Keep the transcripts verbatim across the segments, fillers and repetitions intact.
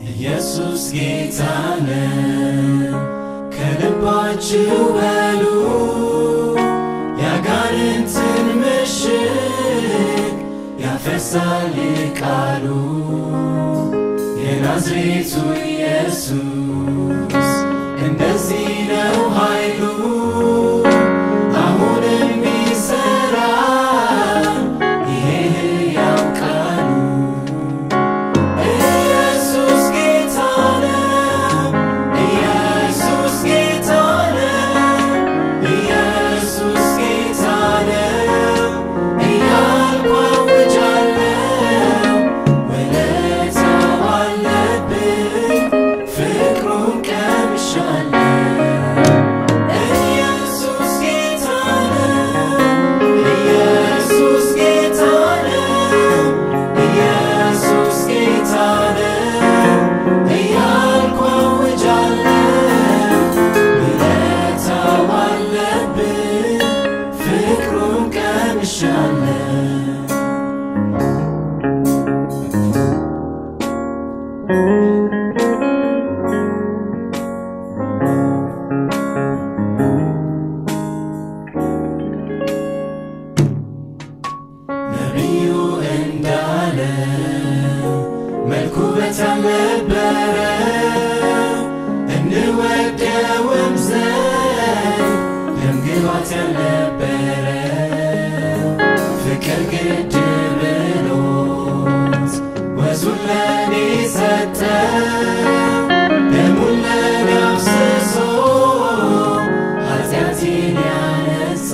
ኢየሱስ ጌታ ነው ከልባችሁ በሉ ያጋንንትን ምሽግ ያፈርሳል ቃሉ የናዝሬቱ ኢየሱስ እንደዚህ ነው ኃይሉ አሁንም ይሠራ ይሄ ሕያው ቃሉ ኢየሱስ ጌታ ነው ኢየሱስ ጌታ ነው ኢየሱስ ጌታ ነው እያልኩ አውጃለሁ ውለታው አለብኝ ፍቅሩን ቀምሻለሁ ነቢዩ እንዳለው መልኩ በተነበረ እንወደውም ዘንድ ደምግባት ያልነበረ ፍቅር ግድ ብሎት ወዙን ለኔ ሰጠ ደሙን ለኔ አፍስሶ ኃጢአቴን ያነጻ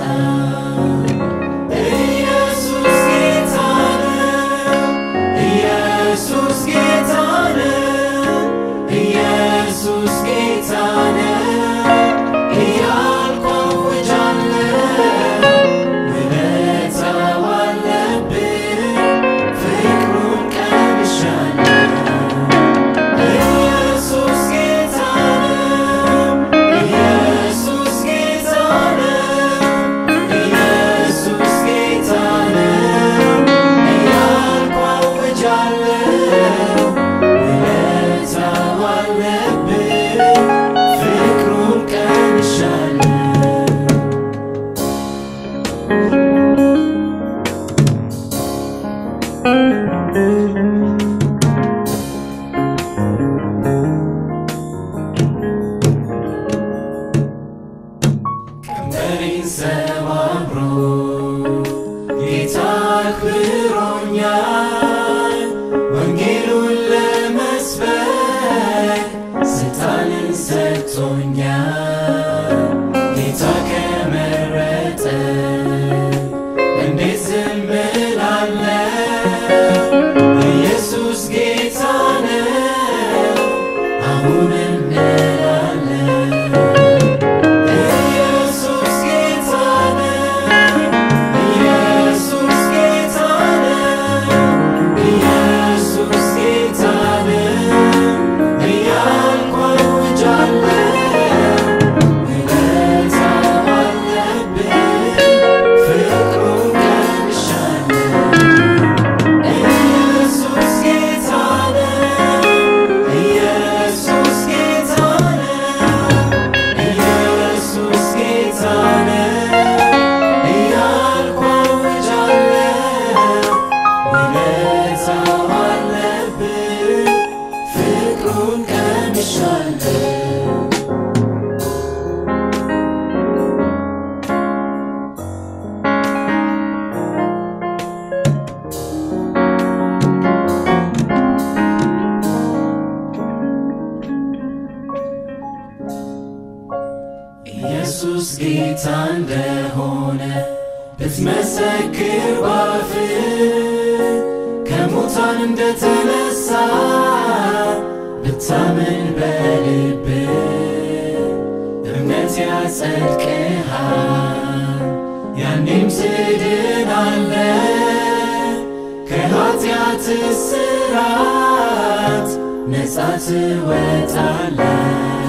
ቀንበሬን ሰባብሮ ጌታ አክብሮኛል ወንጌሉን ለመስበክ ስልጣንን ሰጥቶኛል ጌታ ከመረጠ እንዴት ዝም እላለሁ ኢየሱስ ጌታ ነው አሁንም ኢየሱስ ጌታ እንደሆነ ብትመሰክር ባፍህ ከሙታን እንደተነሳ ብታምን በልብህ እምነት ያጸድቅሃል ያኔም ትድናለህ ከኃጢአት እስራት ነፃ ትወጣለህ